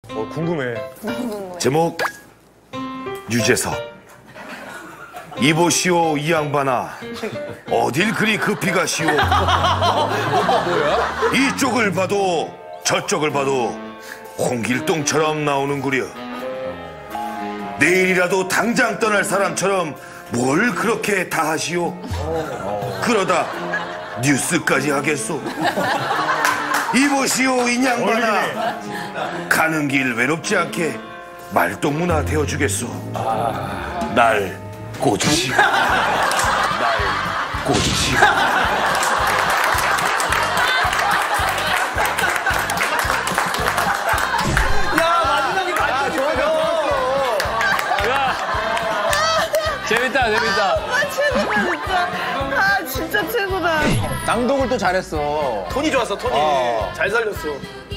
궁금해. 제목 유재석. 이보시오 이 양반아, 어딜 그리 급히 가시오. 이쪽을 봐도 저쪽을 봐도 홍길동처럼 나오는구려. 내일이라도 당장 떠날 사람처럼 뭘 그렇게 다 하시오. 그러다 뉴스까지 하겠소. 이보시오 이 양반아, 가는 길 외롭지 않게 말동무나 되어주겠소. 날 꼬주시오. 날 꼬주시오. 재밌다, 재밌다. 아, 최고다, 진짜. 아, 진짜 최고다. 낭독을 또 잘했어. 톤이 좋았어, 톤이. 잘 살렸어.